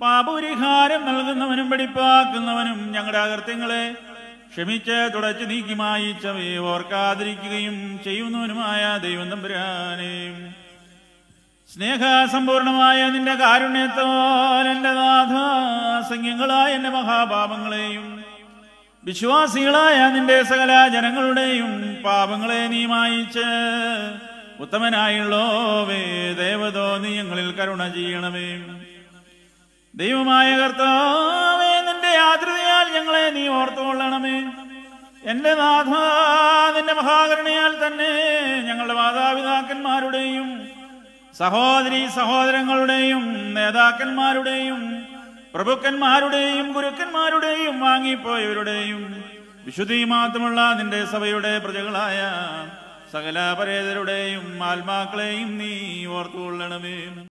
പാപപരിഹാരം നൽകുന്നവനും വെടിപ്പാക്കുന്നവനും ഞങ്ങളുടെ അകൃത്യങ്ങളെ ക്ഷമിച്ച് തുടച്ചു നീക്കി മായിച്ചവയെ ഓർക്കാതിരിക്കുകയും ചെയ്യുന്നവനുമായ ദൈവം തമ്പുരാനെ, സ്നേഹസമ്പൂർണമായ നിന്റെ കാരുണ്യത്താൽ എൻ്റെ നാഥ അസംഖ്യങ്ങളായ എൻ്റെ മഹാപാപങ്ങളെയും വിശ്വാസികളായ നിന്റെ സകല ജനങ്ങളുടെയും പാപങ്ങളെ നീ മായിച്ച് ഉത്തമനായുള്ളോവേ ദേവതോ നീ ഞങ്ങളിൽ കരുണ ചെയ്യണമേ. ദൈവമായ കർത്താവേ, നിന്റെ ആദ്രതയാൽ ഞങ്ങളെ നീ ഓർത്തുകൊള്ളണമേ. എന്റെ നാഥ, നിന്റെ മഹാകരുണയാൽ തന്നെ ഞങ്ങളുടെ മാതാപിതാക്കന്മാരുടെയും സഹോദരീ സഹോദരങ്ങളുടെയും നേതാക്കന്മാരുടെയും പ്രഭുക്കന്മാരുടെയും ഗുരുക്കന്മാരുടെയും വാങ്ങിപ്പോയവരുടെയും വിശുദ്ധി മാത്രമുള്ള നിന്റെ സഭയുടെ പ്രജകളായ സകല പരേതരുടെയും ആത്മാക്കളെയും നീ ഓർത്തുകൊള്ളണമേ.